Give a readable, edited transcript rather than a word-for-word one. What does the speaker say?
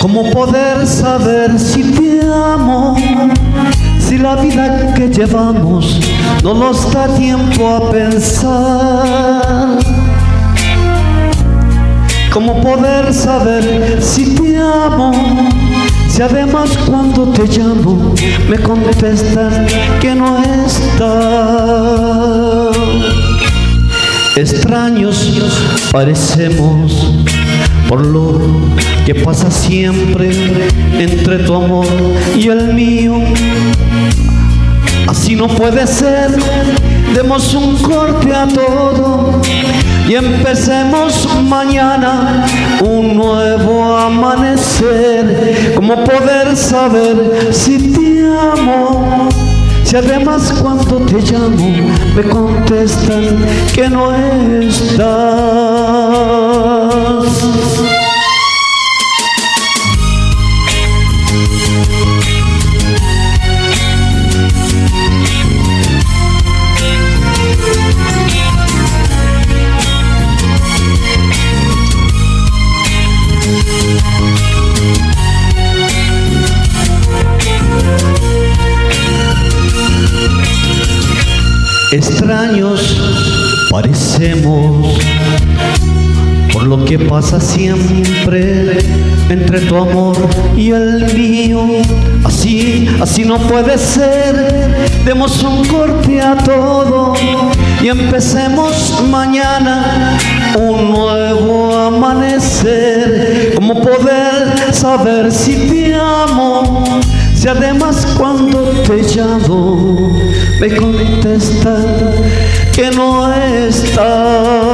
¿Cómo poder saber si te amo? Si la vida que llevamos no nos da tiempo a pensar. ¿Cómo poder saber si te amo? Si además cuando te llamo me contestas que no estás. Extraños parecemos por lo que pasa siempre entre tu amor y el mío. Así no puede ser, demos un corte a todo y empecemos mañana un nuevo amanecer. ¿Cómo poder saber si te amo? Si además cuando te llamo me contestan que no estás. Extraños parecemos por lo que pasa siempre entre tu amor y el mío. Así no puede ser, demos un corte a todo y empecemos mañana un nuevo amanecer. ¿Cómo poder saber si te amo? Si además cuando te llamo me contestan que no estás.